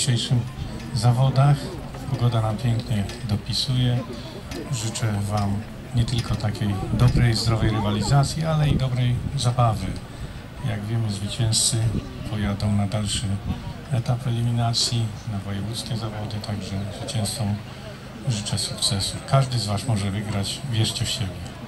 dzisiejszych zawodach. Pogoda nam pięknie dopisuje. Życzę Wam nie tylko takiej dobrej, zdrowej rywalizacji, ale i dobrej zabawy. Jak wiemy, zwycięzcy pojadą na dalszy etap eliminacji, na wojewódzkie zawody, także zwycięzcom życzę sukcesu. Każdy z Was może wygrać, wierzcie w siebie.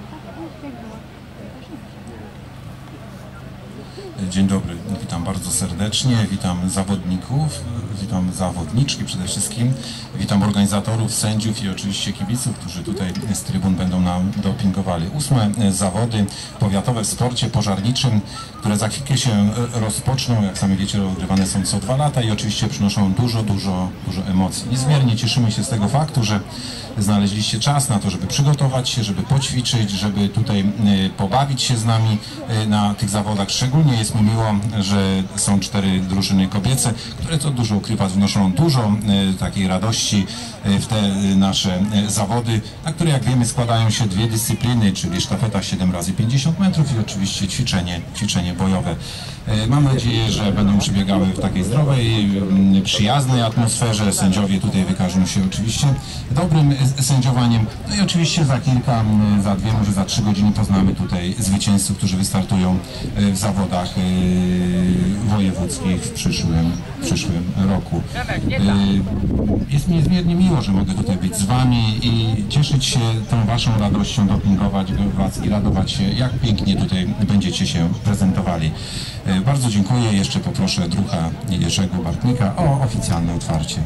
Dzień dobry, witam bardzo serdecznie, witam zawodników, witam zawodniczki przede wszystkim, witam organizatorów, sędziów i oczywiście kibiców, którzy tutaj z trybun będą nam dopingowali. 8. zawody powiatowe w sporcie pożarniczym, które za chwilkę się rozpoczną, jak sami wiecie, rozgrywane są co 2 lata i oczywiście przynoszą dużo emocji. Niezmiernie cieszymy się z tego faktu, że znaleźliście czas na to, żeby przygotować się, żeby poćwiczyć, żeby tutaj pobawić się z nami na tych zawodach. Szczególnie jest mi miło, że są 4 drużyny kobiece, które to dużo ukrywać, wnoszą dużo takiej radości w te nasze zawody, na które, jak wiemy, składają się 2 dyscypliny, czyli sztafeta 7x50 metrów i oczywiście ćwiczenie bojowe. Mam nadzieję, że będą przebiegały w takiej zdrowej, przyjaznej atmosferze. Sędziowie tutaj wykażą się oczywiście dobrym sędziowaniem. No i oczywiście za 2, może za 3 godziny poznamy tutaj zwycięzców, którzy wystartują w zawodach wojewódzkich w przyszłym roku. Jest mi niezmiernie miło, że mogę tutaj być z Wami i cieszyć się tą Waszą radością, dopingować Was i radować się, jak pięknie tutaj będziecie się prezentowali. Bardzo dziękuję. Jeszcze poproszę druha Jerzego Bartnika o oficjalne otwarcie.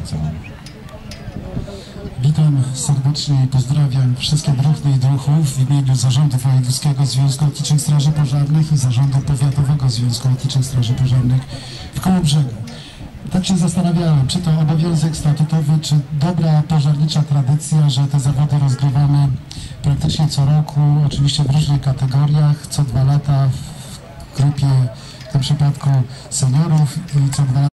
Witam serdecznie i pozdrawiam wszystkie druhny i druhów w imieniu Zarządu Wojewódzkiego Związku Ochotniczych Straży Pożarnych i Zarządu Powiatowego Związku Ochotniczych Straży Pożarnych w Kołobrzegu. Tak się zastanawiałem, czy to obowiązek statutowy, czy dobra pożarnicza tradycja, że te zawody rozgrywamy praktycznie co roku, oczywiście w różnych kategoriach, co 2 lata w grupie, w tym przypadku seniorów i co 2 lata